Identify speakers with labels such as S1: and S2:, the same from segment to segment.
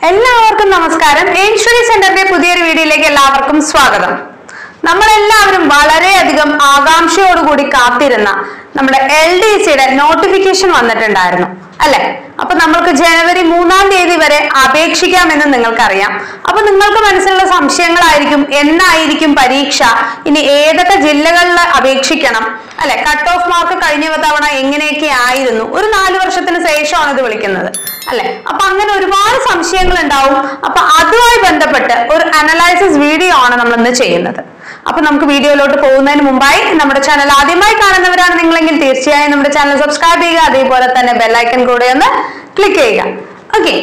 S1: എല്ലാവർക്കും നമസ്കാരം. എയിംസ് സെന്ററിന്റെ പുതിയൊരു വീഡിയോയിലേക്ക് എല്ലാവർക്കും സ്വാഗതം. നമ്മളെല്ലാവരും വളരെയധികം ആകാംക്ഷയോടുകൂടി കാത്തിരുന്ന നമ്മുടെ LDCയുടെ നോട്ടിഫിക്കേഷൻ വന്നിട്ടുണ്ടായിരുന്നു അല്ലെ? അപ്പൊ നമ്മൾക്ക് ജനുവരി 3-ാം തീയതി വരെ അപേക്ഷിക്കാമെന്ന് നിങ്ങൾക്കറിയാം. അപ്പൊ നിങ്ങൾക്ക് മനസ്സിലുള്ള സംശയങ്ങളായിരിക്കും, എന്നായിരിക്കും പരീക്ഷ, ഇനി ഏതൊക്കെ ജില്ലകളിൽ അപേക്ഷിക്കണം അല്ലെ, കട്ട് ഓഫ് മാർക്ക് കഴിഞ്ഞ തവണ എങ്ങനെയൊക്കെ ആയിരുന്നു, ഒരു 4 വർഷത്തിന് ശേഷമാണ് ഇത് വിളിക്കുന്നത് അല്ലെ? അപ്പൊ അങ്ങനെ ഒരുപാട് സംശയങ്ങൾ ഉണ്ടാവും. അപ്പൊ അതുമായി ബന്ധപ്പെട്ട് ഒരു അനലൈസിസ് വീഡിയോ ആണ് നമ്മൾ ഇന്ന് ചെയ്യുന്നത്. അപ്പൊ നമുക്ക് വീഡിയോയിലോട്ട് പോകുന്നതിന് മുമ്പായി നമ്മുടെ ചാനൽ ആദ്യമായി കാണുന്നവരാണ് നിങ്ങളെങ്കിൽ തീർച്ചയായും നമ്മുടെ ചാനൽ സബ്സ്ക്രൈബ് ചെയ്യുക, അതേപോലെ തന്നെ ബെല്ലൈക്കൺ കൂടെ ഒന്ന് ക്ലിക്ക് ചെയ്യുക. ഓക്കെ,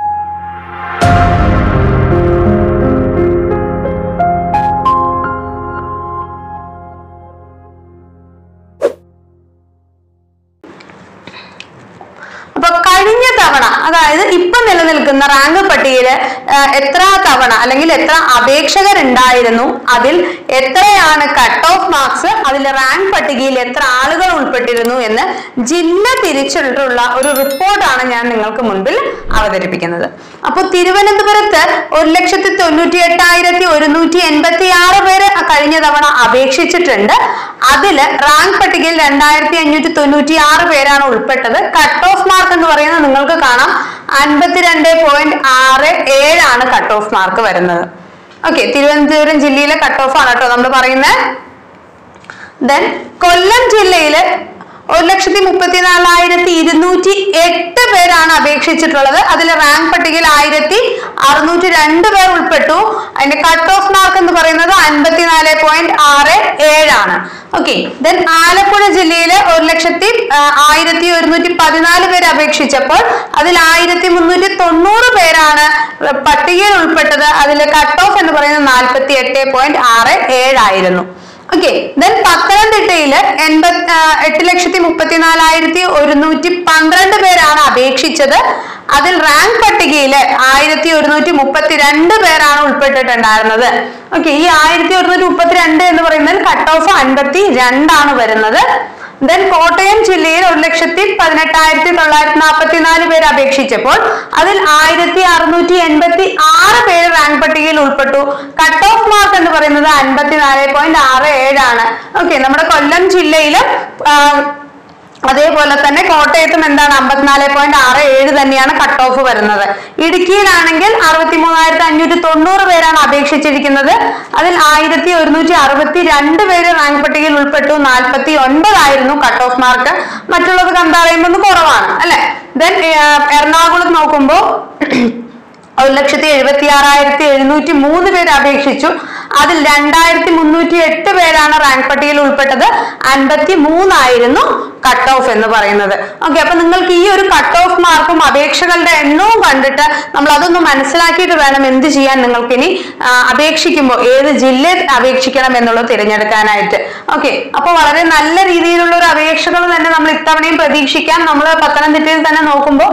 S1: അപ്പൊ കഴിഞ്ഞ തവണ, അതായത് ഇപ്പൊ നിലനിൽക്കുന്ന റാങ്ക് പട്ടികയിൽ എത്ര തവണ അല്ലെങ്കിൽ എത്ര അപേക്ഷകരുണ്ടായിരുന്നു, അതിൽ എത്രയാണ് കട്ട് ഓഫ് മാർക്സ്, അതിൽ റാങ്ക് പട്ടികയിൽ എത്ര ആളുകൾ ഉൾപ്പെട്ടിരുന്നു എന്ന് ജില്ല തിരിച്ചിട്ടുള്ള ഒരു റിപ്പോർട്ടാണ് ഞാൻ നിങ്ങൾക്ക് മുൻപിൽ അവതരിപ്പിക്കുന്നത്. അപ്പോൾ തിരുവനന്തപുരത്ത് 1,98,186 പേര് കഴിഞ്ഞ തവണ അപേക്ഷിച്ചിട്ടുണ്ട്. അതില് റാങ്ക് പട്ടികയിൽ 2,596 പേരാണ് ഉൾപ്പെട്ടത്. കട്ട് ഓഫ് മാർക്ക് എന്ന് പറയുന്നത് നിങ്ങൾക്ക് കാണാം 52.67 ആണ് കട്ട് ഓഫ് മാർക്ക് വരുന്നത്. ഓക്കെ, തിരുവനന്തപുരം ജില്ലയിലെ കട്ട് ഓഫ് ആണ് കേട്ടോ നമ്മൾ പറയുന്നത്. ദെൻ കൊല്ലം ജില്ലയില് 1,34,208 പേരാണ് അപേക്ഷിച്ചിട്ടുള്ളത്. അതിൽ റാങ്ക് പട്ടികയിൽ 1,602 പേർ ഉൾപ്പെട്ടു. അതിന്റെ കട്ട് ഓഫ് മാർക്ക് എന്ന് പറയുന്നത് 54.67 ആണ്. ഓക്കെ, ദെൻ ആലപ്പുഴ ജില്ലയിൽ 1,01,114 പേര് അപേക്ഷിച്ചപ്പോൾ അതിൽ 1,390 പേരാണ് പട്ടികയിൽ ഉൾപ്പെട്ടത്. അതിൽ കട്ട് ഓഫ് എന്ന് പറയുന്നത് 48.67 ആയിരുന്നു. ഓക്കെ, ദെൻ പത്തനംതിട്ടയില് 8,34,112 പേരാണ് അപേക്ഷിച്ചത്. അതിൽ റാങ്ക് പട്ടികയിൽ 1,132 പേരാണ് ഉൾപ്പെട്ടിട്ടുണ്ടായിരുന്നത്. ഓക്കെ, ഈ 1,132 എന്ന് പറയുന്നത് കട്ട് ഓഫ് 52 ആണ് വരുന്നത്. ദെൻ കോട്ടയം ജില്ലയിൽ 1,18,944 പേര് അപേക്ഷിച്ചപ്പോൾ അതിൽ 1,686 പേര് റാങ്ക് പട്ടികയിൽ ഉൾപ്പെട്ടു. കട്ട് ഓഫ് മാർക്ക് എന്ന് പറയുന്നത് 54.67 ആണ്. ഓക്കെ, നമ്മുടെ കൊല്ലം ജില്ലയിലും അതേപോലെ തന്നെ കോട്ടയത്തും എന്താണ് 54.67 തന്നെയാണ് കട്ട് ഓഫ് വരുന്നത്. ഇടുക്കിയിലാണെങ്കിൽ 63,590 പേരാണ് അപേക്ഷിച്ചിരിക്കുന്നത്. അതിൽ 1,162 പേര് റാങ്ക് പട്ടികയിൽ ഉൾപ്പെട്ടു. 49 ആയിരുന്നു കട്ട് ഓഫ് മാർക്ക്. മറ്റുള്ളത് കണ്ടാ പറയുമ്പോൾ ഒന്ന് കുറവാണ് അല്ലെ? ദെൻ എറണാകുളം നോക്കുമ്പോൾ 1,76,703 പേര് അപേക്ഷിച്ചു. അതിൽ 2,308 പേരാണ് റാങ്ക് പട്ടികയിൽ ഉൾപ്പെട്ടത്. 53 ആയിരുന്നു കട്ട് ഓഫ് എന്ന് പറയുന്നത്. ഓക്കെ, അപ്പൊ നിങ്ങൾക്ക് ഈ ഒരു കട്ട് ഓഫ് മാർക്കും അപേക്ഷകളുടെ എണ്ണവും കണ്ടിട്ട് നമ്മൾ അതൊന്ന് മനസ്സിലാക്കിയിട്ട് വേണം എന്ത് ചെയ്യാൻ നിങ്ങൾക്ക് ഇനി അപേക്ഷിക്കുമ്പോൾ ഏത് ജില്ലയിൽ അപേക്ഷിക്കണം എന്നുള്ളത് തിരഞ്ഞെടുക്കാനായിട്ട്. ഓക്കെ, അപ്പൊ വളരെ നല്ല രീതിയിലുള്ള ഒരു അപേക്ഷകൾ തന്നെ നമ്മൾ ഇത്തവണയും പ്രതീക്ഷിക്കാം. നമ്മൾ പത്തനംതിട്ടയിൽ തന്നെ നോക്കുമ്പോൾ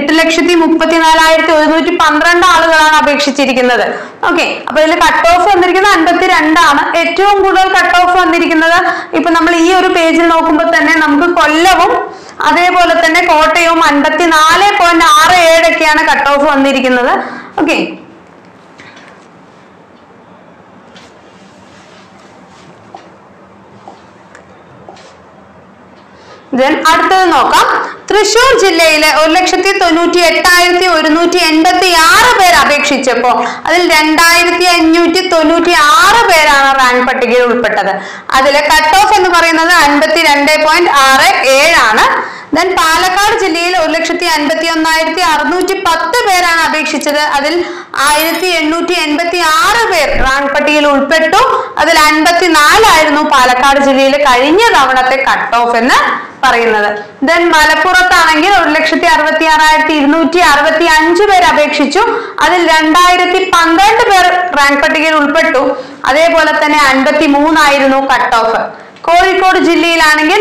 S1: 8,34,112 ആളുകളാണ് അപേക്ഷിച്ചിരിക്കുന്നത്. ഓക്കെ, അപ്പൊ ഇതിൽ കട്ട് ഓഫ് വന്നിരിക്കുന്നത് 52 ആണ്. ഏറ്റവും കൂടുതൽ കട്ട് ഓഫ് വന്നിരിക്കുന്നത് ഇപ്പൊ നമ്മൾ ഈ ഒരു പേജിൽ നോക്കുമ്പോൾ തന്നെ നമുക്ക് കൊല്ലവും അതേപോലെ തന്നെ കോട്ടയവും 54.67 ഒക്കെയാണ് കട്ട് ഓഫ് വന്നിരിക്കുന്നത്. ഓക്കെ, അടുത്തത് നോക്കാം. തൃശൂർ ജില്ലയിലെ 1,98,186 പേര് അപേക്ഷിച്ചപ്പോ അതിൽ 2,596 പേരാണ് റാങ്ക് പട്ടികയിൽ ഉൾപ്പെട്ടത്. അതിലെ കട്ട് ഓഫ് എന്ന് പറയുന്നത് 52.67 ആണ്. ദെൻ പാലക്കാട് ജില്ലയിൽ 1,51,610 പേരാണ് അപേക്ഷിച്ചത്. അതിൽ 1,886 പേർ റാങ്ക് പട്ടികയിൽ ഉൾപ്പെട്ടു. അതിൽ 54 ആയിരുന്നു പാലക്കാട് ജില്ലയിൽ കഴിഞ്ഞ തവണത്തെ കട്ട് ഓഫ് എന്ന് പറയുന്നത്. ദെൻ മലപ്പുറത്താണെങ്കിൽ 1,66,265 പേര് അപേക്ഷിച്ചു. അതിൽ 2,012 പേർ റാങ്ക് പട്ടികയിൽ ഉൾപ്പെട്ടു. അതേപോലെ തന്നെ 53 ആയിരുന്നു കട്ട് ഓഫ്. കോഴിക്കോട് ജില്ലയിലാണെങ്കിൽ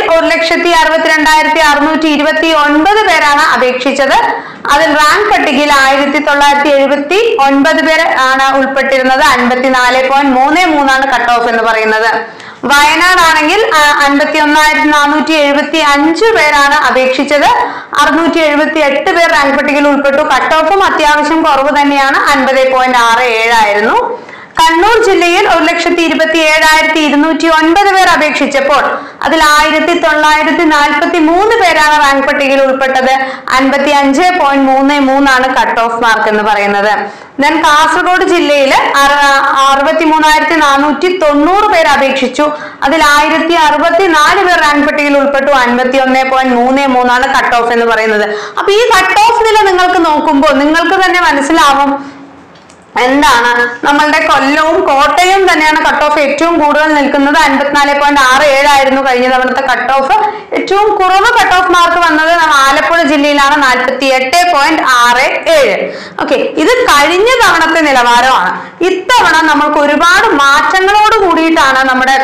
S1: 1,62,629 പേരാണ് അപേക്ഷിച്ചത്. അതിൽ റാങ്ക് പട്ടികയിൽ 1,979 പേര് ആണ് ഉൾപ്പെട്ടിരുന്നത്. 54.33 ആണ് കട്ട് ഓഫ് എന്ന് പറയുന്നത്. വയനാടാണെങ്കിൽ 51,475 പേരാണ് അപേക്ഷിച്ചത്. 678 പേർ റാങ്ക് പട്ടികയിൽ ഉൾപ്പെട്ടു. കട്ട് ഓഫും അത്യാവശ്യം കുറവ് തന്നെയാണ്, 50.67 ആയിരുന്നു. കണ്ണൂർ ജില്ലയിൽ 1,27,209 പേർ അപേക്ഷിച്ചപ്പോൾ അതിൽ 1,943 പേരാണ് റാങ്ക് പട്ടികയിൽ ഉൾപ്പെട്ടത്. 55.33 ആണ് കട്ട് ഓഫ് മാർക്ക് എന്ന് പറയുന്നത്. ദെൻ കാസർഗോഡ് ജില്ലയിൽ 63,490 പേർ അപേക്ഷിച്ചു. അതിൽ 1,064 പേർ റാങ്ക് പട്ടികയിൽ ഉൾപ്പെട്ടു. 51.33 ആണ് കട്ട് ഓഫ് എന്ന് പറയുന്നത്. അപ്പൊ ഈ കട്ട് ഓഫ് നില നിങ്ങൾക്ക് നോക്കുമ്പോൾ നിങ്ങൾക്ക് തന്നെ മനസ്സിലാവും എന്താണ് നമ്മളുടെ കൊല്ലവും കോട്ടയം തന്നെയാണ് കട്ട് ഓഫ് ഏറ്റവും കൂടുതൽ നിൽക്കുന്നത്. 54.67 ആയിരുന്നു കഴിഞ്ഞ തവണത്തെ കട്ട് ഓഫ്. ഏറ്റവും കുറവ് കട്ട് ഓഫ് മാർക്ക് വന്നത് ആലപ്പുഴ ജില്ലയിലാണ്, 48.67. ഓക്കെ, ഇത് കഴിഞ്ഞ തവണത്തെ നിലവാരമാണ്. ഇത്തവണ നമ്മൾക്ക് ഒരുപാട് മാറ്റങ്ങളോട് കൂടിയിട്ടാണ് നമ്മുടെ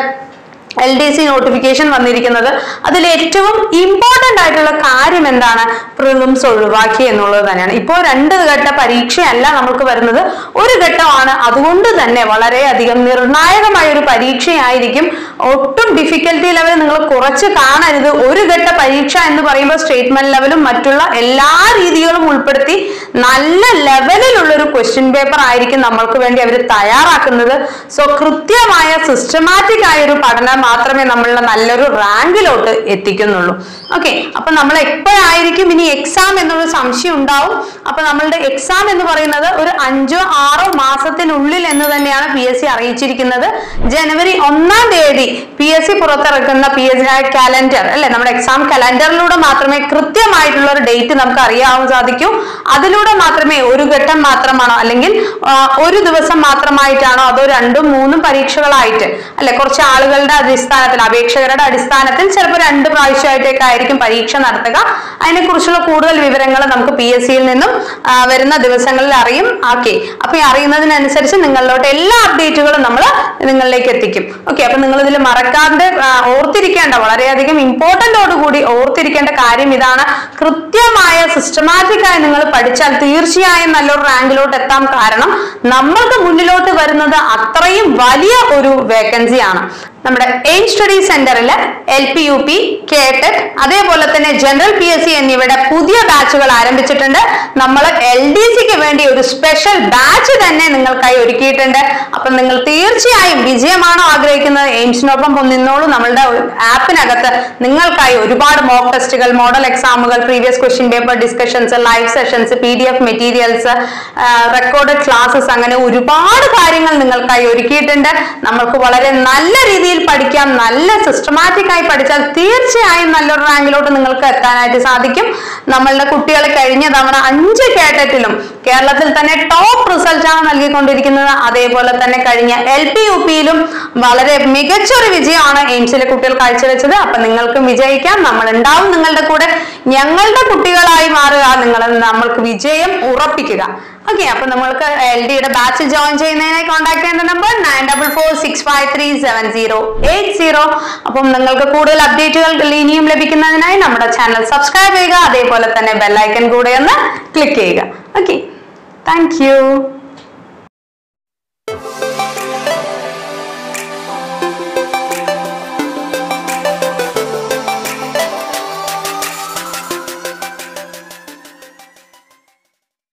S1: LDC നോട്ടിഫിക്കേഷൻ വന്നിരിക്കുന്നത്. അതിൽ ഏറ്റവും ഇമ്പോർട്ടന്റ് ആയിട്ടുള്ള കാര്യം എന്താണ്? പ്രിലിംസ് ഒഴിവാക്കി എന്നുള്ളത് തന്നെയാണ്. ഇപ്പോൾ 2 ഘട്ട പരീക്ഷയല്ല നമുക്ക് വരുന്നത്, ഒരു ഘട്ടമാണ്. അതുകൊണ്ട് തന്നെ വളരെയധികം നിർണായകമായ ഒരു പരീക്ഷയായിരിക്കും. ഒട്ടും ഡിഫിക്കൽറ്റി ലെവൽ നിങ്ങൾ കുറച്ച് കാണരുത്. ഒരു ഘട്ട പരീക്ഷ എന്ന് പറയുമ്പോൾ സ്റ്റേറ്റ്മെന്റ് ലെവലും മറ്റുള്ള എല്ലാ രീതികളും ഉൾപ്പെടുത്തി നല്ല ലെവലിലുള്ള ഒരു ക്വസ്റ്റ്യൻ പേപ്പർ ആയിരിക്കും നമ്മൾക്ക് വേണ്ടി അവർ തയ്യാറാക്കുന്നത്. സോ കൃത്യമായ സിസ്റ്റമാറ്റിക് ആയ ഒരു പഠനം മാത്രമേ നമ്മളുടെ നല്ലൊരു റാങ്കിലോട്ട് എത്തിക്കുന്നുള്ളൂ. ഓക്കെ, അപ്പൊ നമ്മൾ എപ്പോഴായിരിക്കും ഇനി എക്സാം എന്നുള്ള സംശയം ഉണ്ടാവും. അപ്പൊ നമ്മളുടെ എക്സാം എന്ന് പറയുന്നത് ഒരു 5-6 മാസത്തിനുള്ളിൽ എന്ന് തന്നെയാണ് PSC അറിയിച്ചിരിക്കുന്നത്. ജനുവരി 1-ാം തീയതി PSC പുറത്തിറക്കുന്ന PSC കലണ്ടർ അല്ലെ, നമ്മുടെ എക്സാം കലണ്ടറിലൂടെ മാത്രമേ കൃത്യമായിട്ടുള്ള ഒരു ഡേറ്റ് നമുക്ക് അറിയാൻ സാധിക്കൂ. അതിലൂടെ മാത്രമേ ഒരു ഘട്ടം മാത്രമാണോ അല്ലെങ്കിൽ ഒരു ദിവസം മാത്രമായിട്ടാണോ അതോ 2-3 പരീക്ഷകളായിട്ട് അല്ലെ, കുറച്ച് ആളുകളുടെ അടിസ്ഥാനത്തിൽ അപേക്ഷകരുടെ അടിസ്ഥാനത്തിൽ ചിലപ്പോൾ 2 പ്രാവശ്യമായിട്ടൊക്കെ ആയിരിക്കും പരീക്ഷ നടത്തുക. അതിനെക്കുറിച്ചുള്ള കൂടുതൽ വിവരങ്ങൾ നമുക്ക് PSCയിൽ നിന്നും വരുന്ന ദിവസങ്ങളിൽ അറിയും. ഓക്കെ, അപ്പൊ ഈ അറിയുന്നതിനനുസരിച്ച് നിങ്ങളിലോട്ട് എല്ലാ അപ്ഡേറ്റുകളും നമ്മൾ നിങ്ങളിലേക്ക് എത്തിക്കും. ഓക്കെ, അപ്പൊ നിങ്ങൾ ഇതിൽ മറക്കാതെ ഓർത്തിരിക്കേണ്ട, വളരെയധികം ഇമ്പോർട്ടന്റോടുകൂടി ഓർത്തിരിക്കേണ്ട കാര്യം ഇതാണ്. കൃത്യമായ സിസ്റ്റമാറ്റിക് ആയി നിങ്ങൾ പഠിച്ചാൽ തീർച്ചയായും നല്ലൊരു റാങ്കിലോട്ട് എത്താം. കാരണം നമ്മൾക്ക് മുന്നിലോട്ട് വരുന്നത് അത്രയും വലിയ ഒരു വേക്കൻസിയാണ്. നമ്മുടെ എയിം സ്റ്റഡി സെന്ററിൽ LP UP KTET അതേപോലെ തന്നെ ജനറൽ PSC എന്നിവയുടെ പുതിയ ബാച്ചുകൾ ആരംഭിച്ചിട്ടുണ്ട്. നമ്മൾ LDCക്ക് വേണ്ടി ഒരു സ്പെഷ്യൽ ബാച്ച് തന്നെ നിങ്ങൾക്കായി ഒരുക്കിയിട്ടുണ്ട്. അപ്പൊ നിങ്ങൾ തീർച്ചയായും വിജയമാണോ ആഗ്രഹിക്കുന്നത്, എയിംസിനൊപ്പം നിന്നോളൂ. നമ്മളുടെ ആപ്പിനകത്ത് നിങ്ങൾക്കായി ഒരുപാട് മോക്ക് ടെസ്റ്റുകൾ, മോഡൽ എക്സാമുകൾ, previous question paper discussions, live sessions, PDF materials, recorded classes, അങ്ങനെ ഒരുപാട് കാര്യങ്ങൾ നിങ്ങൾക്കായി ഒരുക്കിയിട്ടുണ്ട്. നമ്മൾക്ക് വളരെ നല്ല രീതിയിൽ പഠിക്കാം. നല്ല സിസ്റ്റമാറ്റിക് ആയി പഠിച്ചാൽ തീർച്ചയായും നല്ലൊരു റാങ്കിലോട്ട് നിങ്ങൾക്ക് എത്താനായിട്ട് സാധിക്കും. നമ്മളുടെ കുട്ടികൾ കഴിഞ്ഞ തവണ 5 കേട്ടറ്റിലും കേരളത്തിൽ തന്നെ ടോപ്പ് റിസൾട്ട് ആണ് നൽകിക്കൊണ്ടിരിക്കുന്നത്. അതേപോലെ തന്നെ കഴിഞ്ഞ LP UPയിലും വളരെ മികച്ചൊരു വിജയമാണ് എയിംസിലെ കുട്ടികൾ കാഴ്ചവെച്ചത്. അപ്പൊ നിങ്ങൾക്കും വിജയിക്കാം. നമ്മൾ ഉണ്ടാവും നിങ്ങളുടെ കൂടെ. ഞങ്ങളുടെ കുട്ടികളായി മാറുക, നമ്മൾക്ക് വിജയം ഉറപ്പിക്കുക. ഓക്കെ, അപ്പൊ നമ്മൾക്ക് LDയുടെ ബാച്ച് ജോയിൻ ചെയ്യുന്നതിനായി കോൺടാക്ട് ചെയ്യേണ്ട നമ്പർ 9446537080. അപ്പം നിങ്ങൾക്ക് കൂടുതൽ അപ്ഡേറ്റുകൾ ഇനിയും ലഭിക്കുന്നതിനായി നമ്മുടെ ചാനൽ സബ്സ്ക്രൈബ് ചെയ്യുക. അതേപോലെ തന്നെ ബെല്ലൈക്കൺ കൂടെ ഒന്ന് ക്ലിക്ക് ചെയ്യുക. Okay, thank U.